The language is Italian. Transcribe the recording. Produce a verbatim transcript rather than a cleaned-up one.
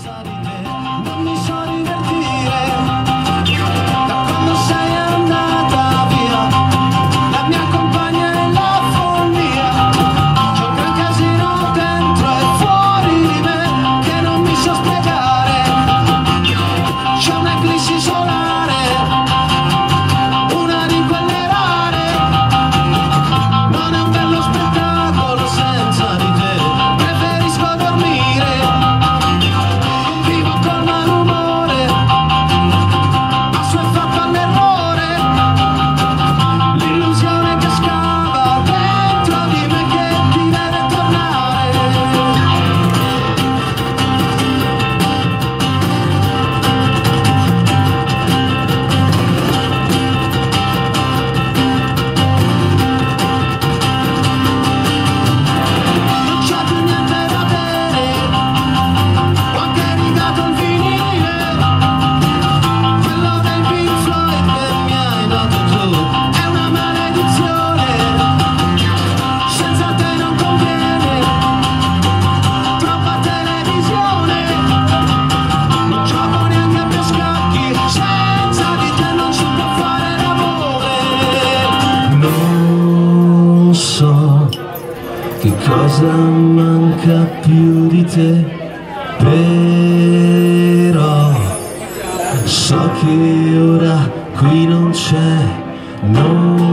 senza di te non mi so divertire. Da quando sei andata via, la mia compagna è la follia. C'è un gran casino dentro e fuori di me che non mi so spiegare. C'è un'eclissi solare, una di quelle rare. Non è un bello spettacolo senza di te. Preferisco dormire, vivo col malumore, assuefatto all'errore. L'illusione che scava dentro di me che ti deve tornare. Non c'è più niente da bere, ho anche ridato il vinile, quello dei Pink Floyd che mi hai dato tu. È una maledizione, senza te non conviene, troppa televisione. Non gioco neanche più a scacchi, senza di te non si può fare l'amore. Non so che cosa manca più di te, però so che ora qui non c'è, non